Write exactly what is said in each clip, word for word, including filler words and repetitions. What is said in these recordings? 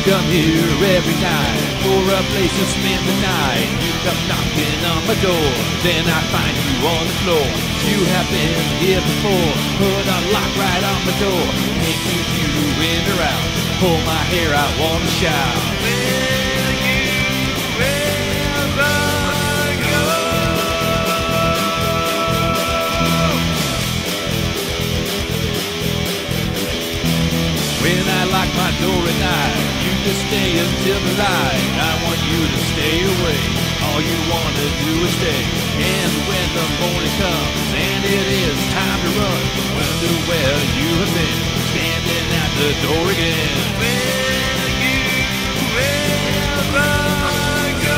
come here every night for a place to spend the night. You come knocking on my door, then I find you on the floor. You have been here before, put a lock right on my door. Can't keep you in or out, pull my hair out, wanna shout. Will you ever go? When I lock my door at night, you just stay until the light. I want you to stay away, all you want to do is stay. And when the morning comes and it is time to run, wonder where you have been, standing at the door again. Will you ever go?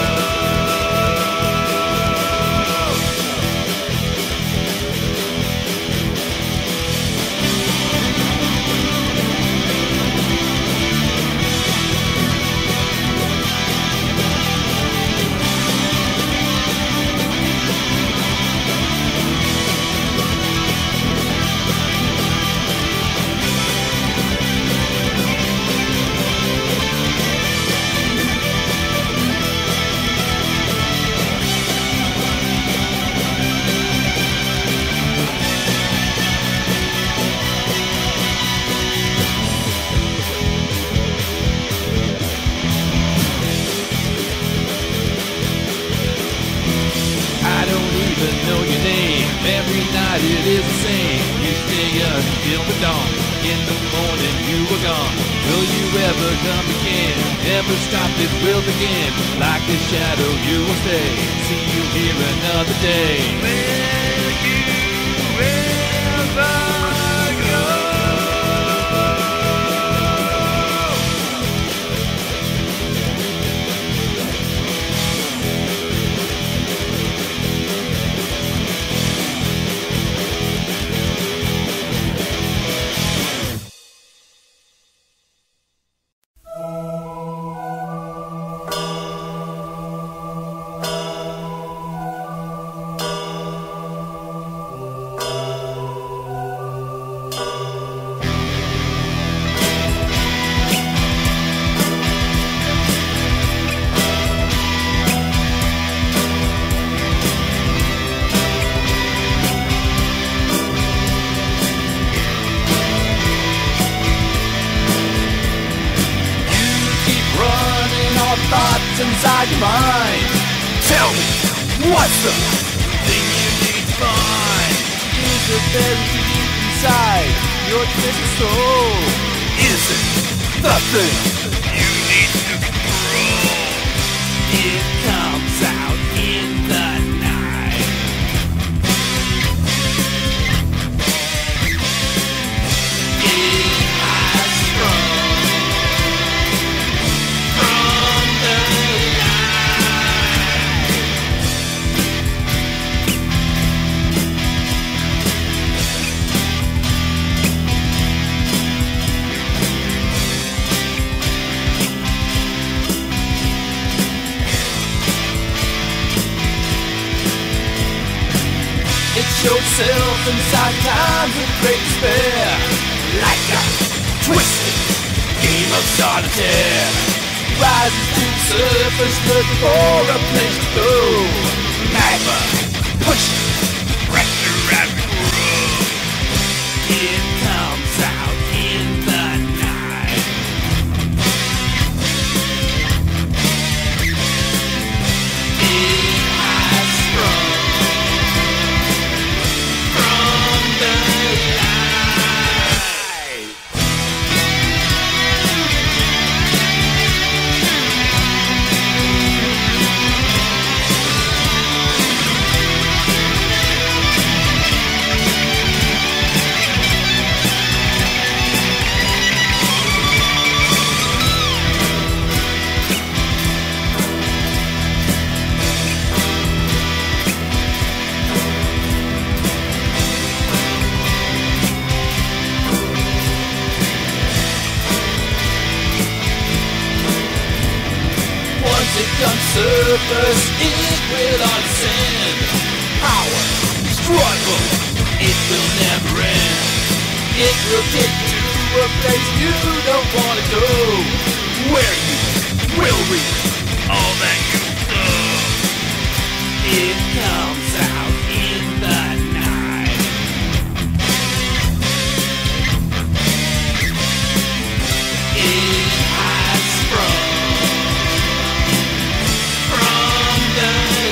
Every night it is the same. You stay until the dawn. In the morning you are gone. Will you ever come again? Never stop, it will begin. Like a shadow you will stay. See you here another day. Will you ever go? Inside your mind, tell me, what's the thing you need to find? Is it buried deep inside your twisted soul? Is it the thing you need to control? It comes out in the night. It has sprung from the show itself inside times of great despair, like a twisted game of solitaire. Rises to the surface looking for a place to go. Magma pushes pressure out the road. It comes out in the night. It has sprung surface, it will ascend. Power, struggle, it will never end. It will take you to a place you don't want to go. where you will reap all that you sow. It comes out in the night. It has sprung from the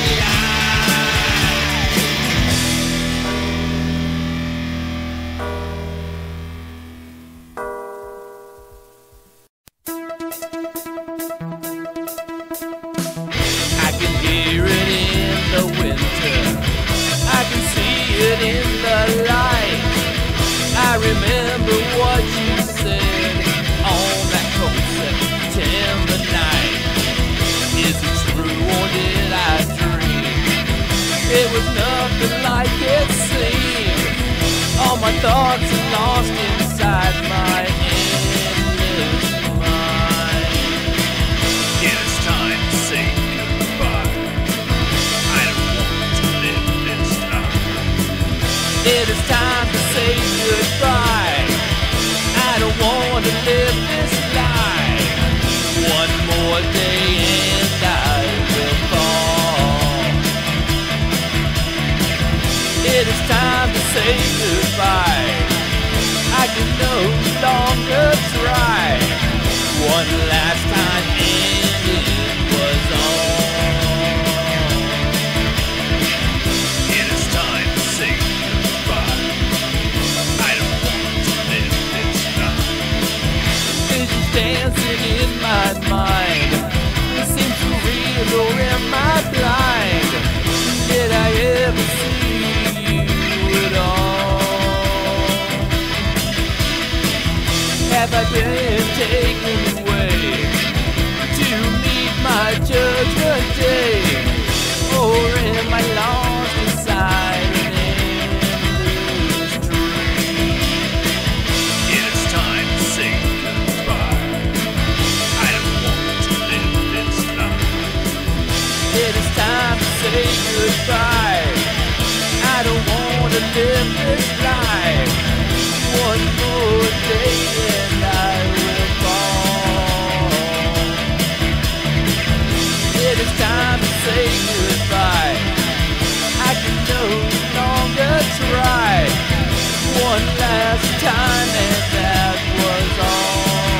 I can hear it in the winter, I can see it in the light. I remember what you said on that cold September night. Is it true or did I dream? It was nothing like it seemed. All my thoughts are lost inside my endless mind. It is time to say goodbye. I don't want to live this life. It is time to say goodbye. I don't want to live this life. One more day and I will fall. It is time to say goodbye. I can no longer try. One last time and it was on. It is time to say goodbye. I don't want to live this life. Visions dancing in my mind. It seems surreal, or am I blind? Did I ever see you at all? Have I been taken away to meet my judgment day? Or am I lost inside an endless dream? It is time to say goodbye. I don't want to live this life. It is time to say goodbye. I don't want to live this life. One more day and I will fall. It is time to say goodbye. I can no longer try. One last time and that was all.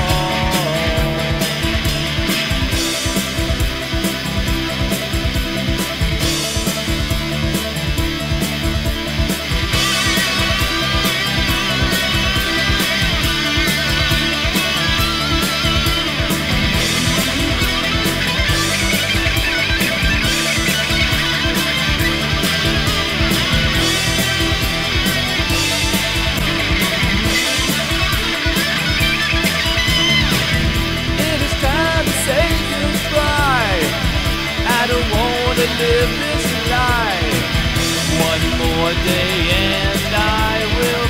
Live this life. One more day and I will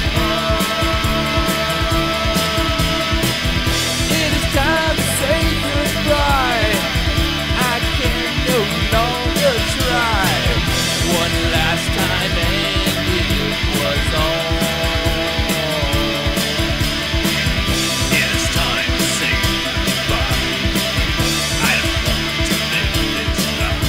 fall. It is time to say goodbye. I can no longer try. One last time and it was all. It is time to say goodbye. I don't want to live this life.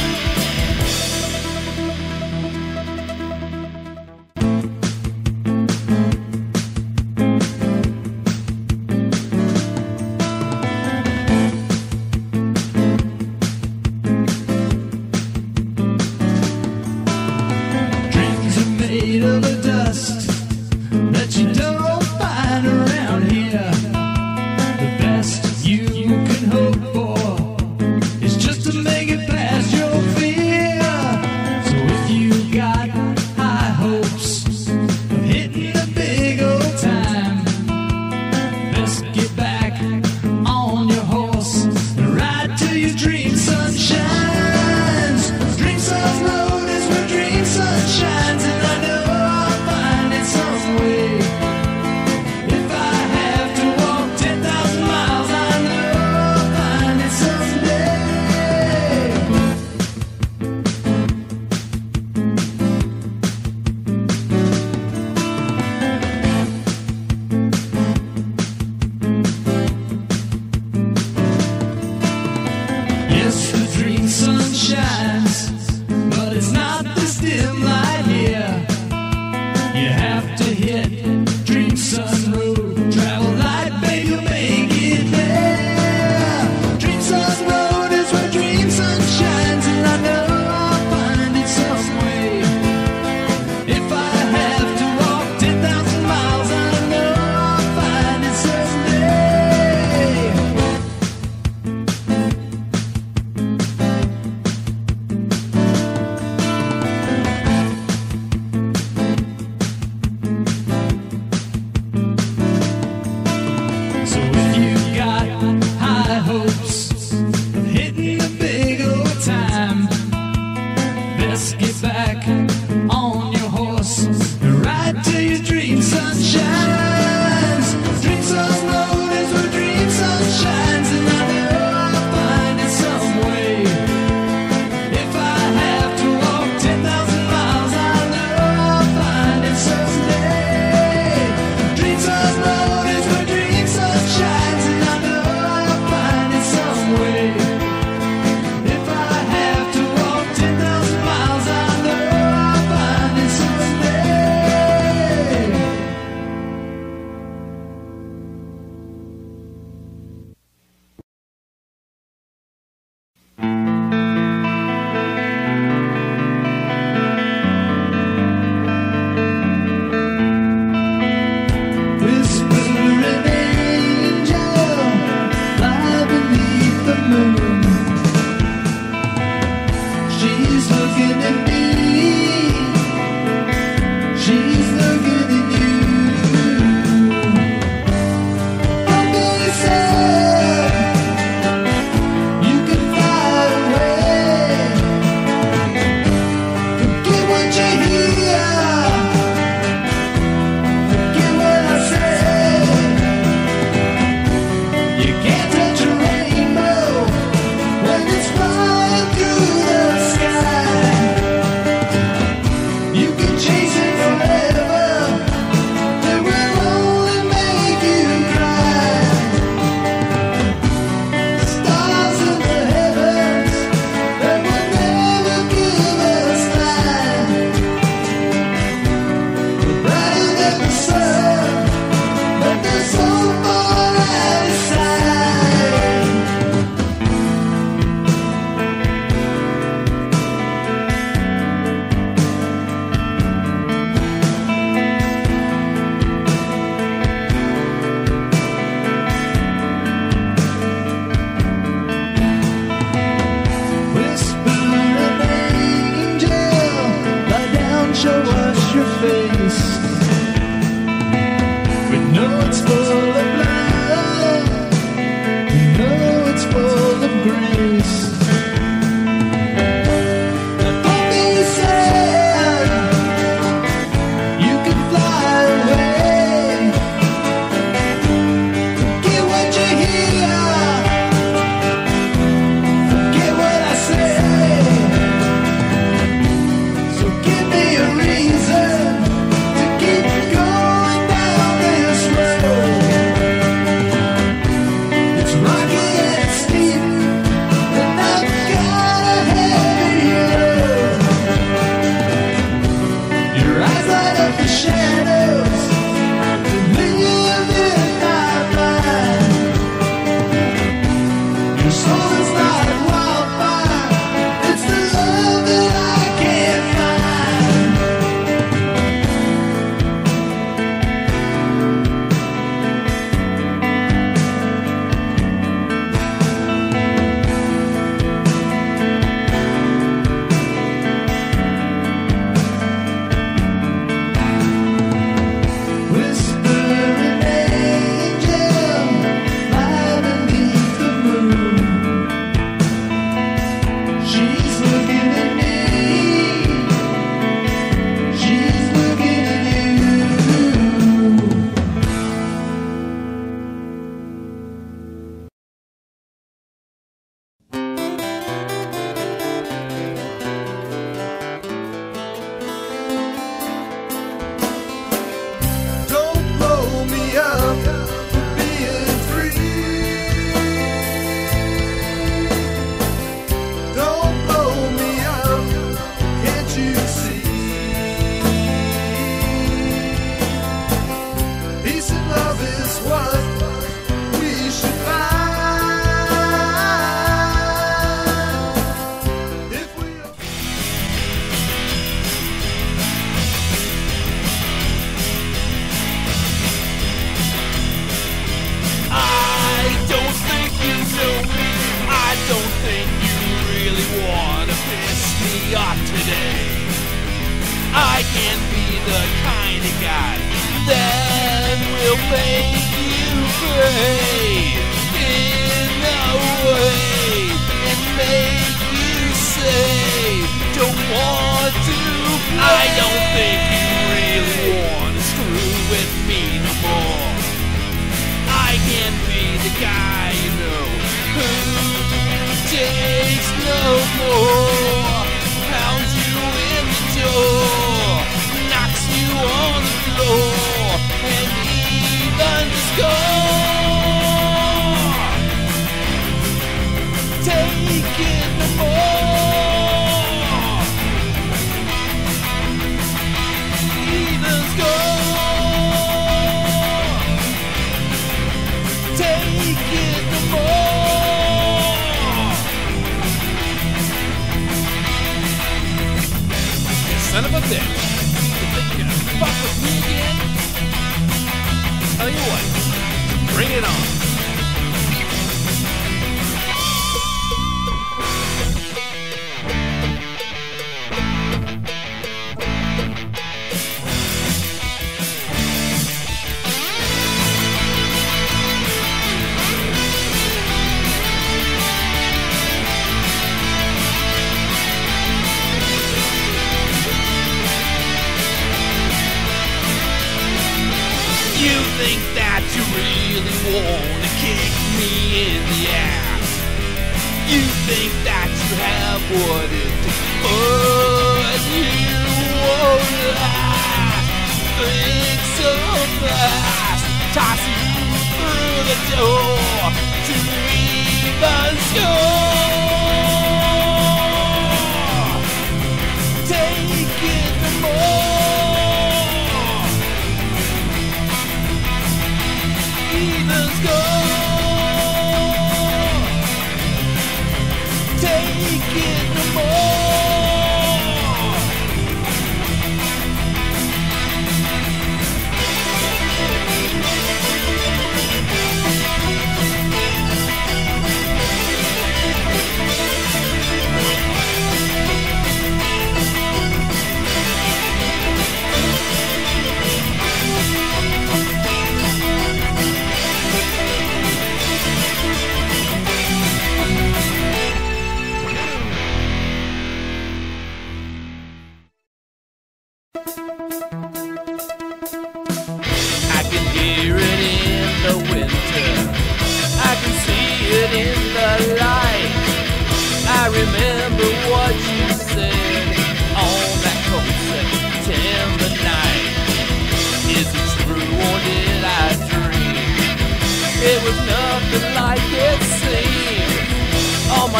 Dream sun road is where dream sun shines, and I know I'll find it. your face. We know it's full of love, we know it's full of grace. Now don't be sad, you can fly away. Forget what you hear, forget what I say. So give me a reason to keep going down this road. It's rocky and steep, and I've got a heavy load. Your eyes light up the shadows that live in my mind. Your soul is like wildfire, it's the love that I can't find. Whispering angel, lie beneath the moon. She's looking at me, she's looking at you. Don't blow me up for being free. Don't blow me up, can't you see? Peace and love is what we should find. If we I don't think you know me. I don't think you really wanna piss me off today. I can be the kind of guy that will make you pray in a way and make you say, don't want to play. I don't think you really wanna screw with me no more. I can be the guy, you know, who takes no more, pounds you in the door, knocks you on the floor, and even score. Take it no more, even score. Take it no more. You son of a bitch. You think you're gonna fuck with me again? Tell you what, bring it on. You think that you really wanna kick me in the ass. You think that you have what it takes, but you won't last. Think so fast, toss you through the door to even score. Take it no more, even score. Take it no more.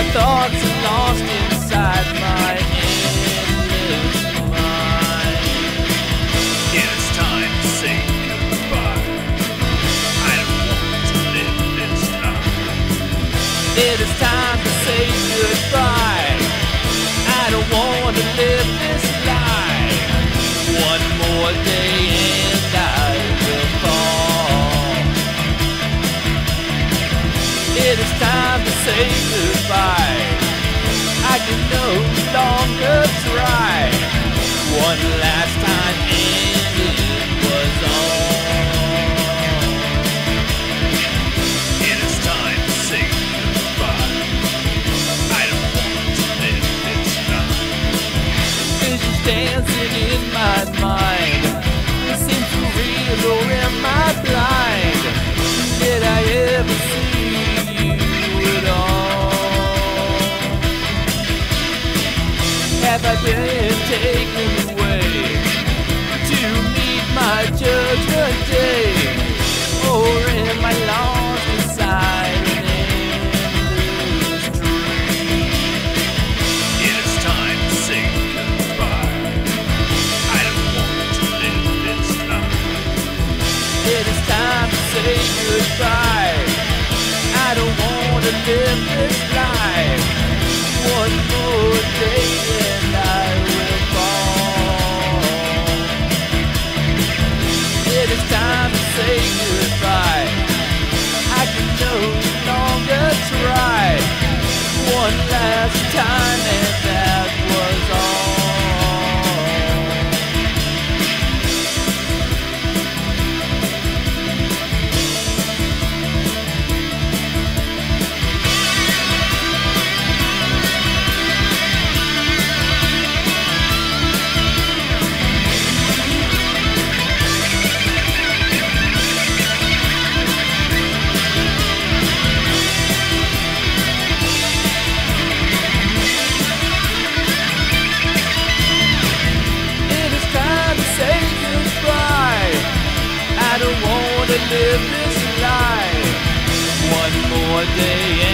My thoughts are lost inside my endless mind. It's time to say goodbye. I don't want to live this life. It is time to say goodbye. I don't want to live this life. One more day and I will fall. It is time to say goodbye. I can no longer try. One last time and it was all. It is time to say goodbye. I don't want to live this life. Visions dancing in my mind. It seems surreal, or am I blind? Did I ever see you at all? Have I been taken away to meet my judgment day? Or am I lost inside an endless dream? It is time to say goodbye. I don't want to live this life. It is time to say goodbye. I don't want to live this life. One more day and I will fall. It is time to say goodbye. I can no longer try. One last time and that was all. I don't want to live this life. One more day